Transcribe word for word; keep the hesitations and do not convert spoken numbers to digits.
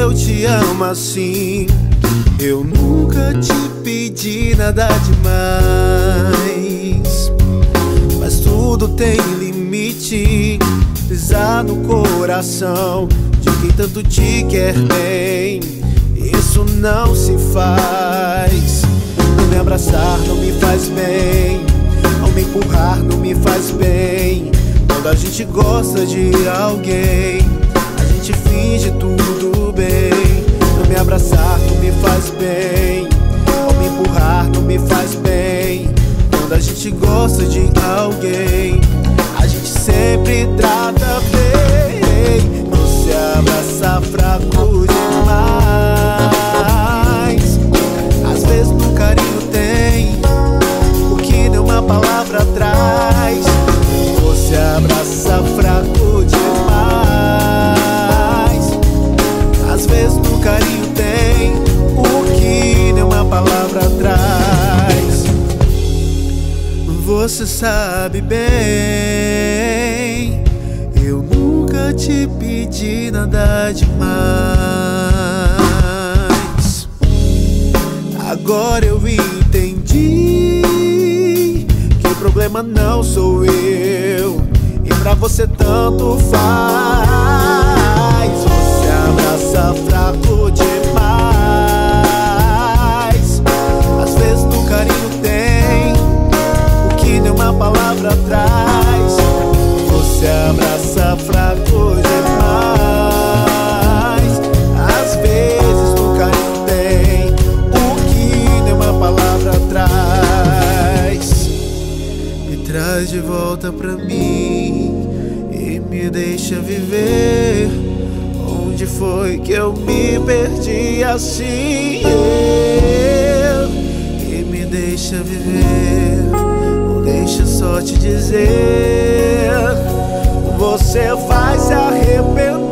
eu te amo assim. Eu nunca te pedi nada demais, mas tudo tem limite. Pisar no coração de quem tanto te quer bem, isso não se faz. Não me abraçar não me faz bem, ao me empurrar não me faz bem. Quando a gente gosta de alguém, a gente finge tudo bem. Não me abraçar não me faz bem, ao me empurrar não me faz bem. Quando a gente gosta de alguém, a gente sempre trata bem. Não se abraça fraco demais. Às vezes no carinho tem o que nenhuma palavra traz. Você abraça fraco demais. Às vezes no carinho tem o que nenhuma palavra traz. Você sabe bem, eu nunca te pedi nada demais. Agora eu entendi que o problema não sou eu, e pra você tanto faz. Você abraça fraco demais. Às vezes no carinho tem o que nenhuma palavra traz. Você abraça fraco demais. Às vezes no carinho tem o que nenhuma palavra traz. Me traz de volta pra mim e me deixa viver. Onde foi que eu me perdi assim? E me deixa viver. Ou deixa eu só te dizer, você vai se arrepender.